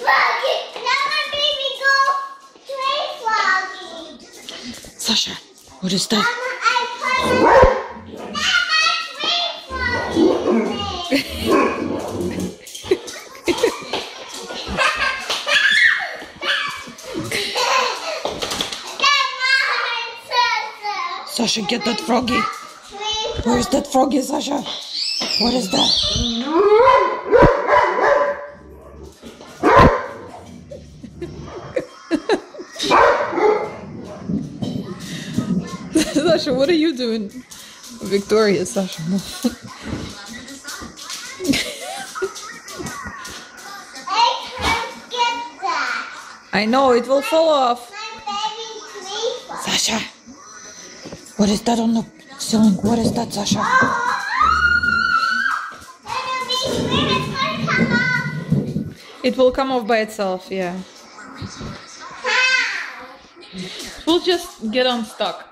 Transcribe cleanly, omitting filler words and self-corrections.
Froggy. Now my baby go play Froggy. Sasha, what is that? Sasha, get that froggy. Where's that froggy, Sasha? What is that? Sasha, what are you doing? Victoria, Sasha. I can't get that. I know, it will fall off. My baby Sasha, what is that on the ceiling? What is that, Sasha? It will come off by itself, yeah. We'll just get unstuck.